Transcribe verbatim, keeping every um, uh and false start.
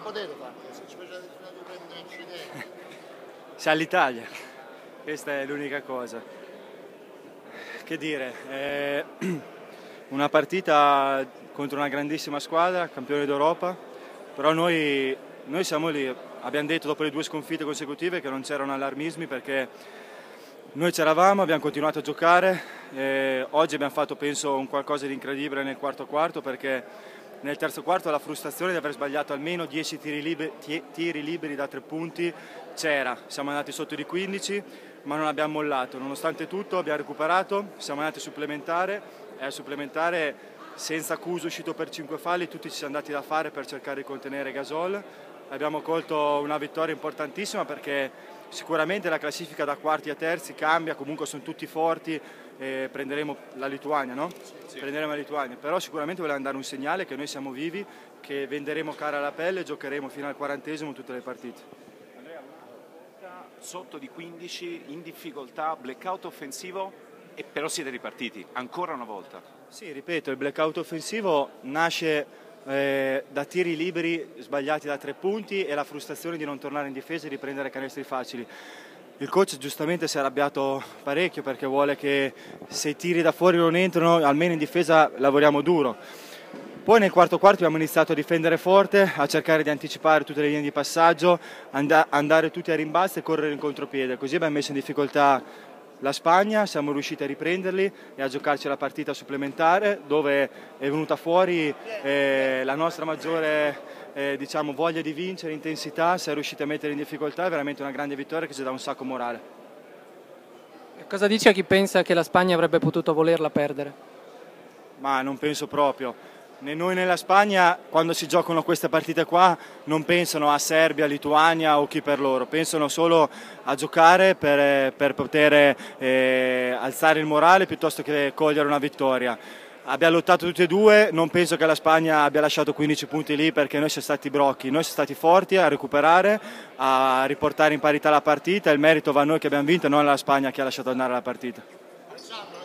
potete fare questo, specialmente di incidenti. Sa l'Italia, questa è l'unica cosa. Che dire, è una partita contro una grandissima squadra, campione d'Europa, però noi, noi siamo lì, abbiamo detto dopo le due sconfitte consecutive che non c'erano allarmismi perché noi c'eravamo, abbiamo continuato a giocare, e oggi abbiamo fatto penso un qualcosa di incredibile nel quarto quarto perché nel terzo quarto la frustrazione di aver sbagliato almeno dieci tiri liberi, tiri liberi da tre punti c'era, siamo andati sotto di quindici ma non abbiamo mollato, nonostante tutto abbiamo recuperato, siamo andati a supplementare e a supplementare senza Cuso uscito per cinque falli, tutti ci siamo andati da fare per cercare di contenere Gasol, abbiamo colto una vittoria importantissima perché sicuramente la classifica da quarti a terzi cambia, comunque sono tutti forti e prenderemo la Lituania, no? Sì. Prenderemo la Lituania, però sicuramente volevamo dare un segnale che noi siamo vivi, che venderemo cara la pelle e giocheremo fino al quarantesimo tutte le partite. Andrea, sotto di quindici, in difficoltà, blackout offensivo e però siete ripartiti, ancora una volta. Sì, ripeto, il blackout offensivo nasce Eh, da tiri liberi sbagliati da tre punti e la frustrazione di non tornare in difesa e di prendere canestri facili. Il coach giustamente si è arrabbiato parecchio perché vuole che se i tiri da fuori non entrano, almeno in difesa lavoriamo duro. Poi nel quarto quarto abbiamo iniziato a difendere forte, a cercare di anticipare tutte le linee di passaggto, and- andare tutti a rimbalzo e correre in contropiede. Così abbiamo messo in difficoltà la Spagna, siamo riusciti a riprenderli e a giocarci la partita supplementare dove è venuta fuori eh, la nostra maggiore eh, diciamo, voglia di vincere, intensità, si è riusciti a mettere in difficoltà, è veramente una grande vittoria che ci dà un sacco morale. Cosa dici a chi pensa che la Spagna avrebbe potuto volerla perdere? Ma non penso proprio. Né noi né la Spagna, quando si giocano queste partite qua, non pensano a Serbia, Lituania o chi per loro, pensano solo a giocare per, per poter eh, alzare il morale piuttosto che cogliere una vittoria. Abbiamo lottato tutti e due, non penso che la Spagna abbia lasciato quindici punti lì perché noi siamo stati brocchi, noi siamo stati forti a recuperare, a riportare in parità la partita, il merito va a noi che abbiamo vinto e non alla Spagna che ha lasciato andare la partita.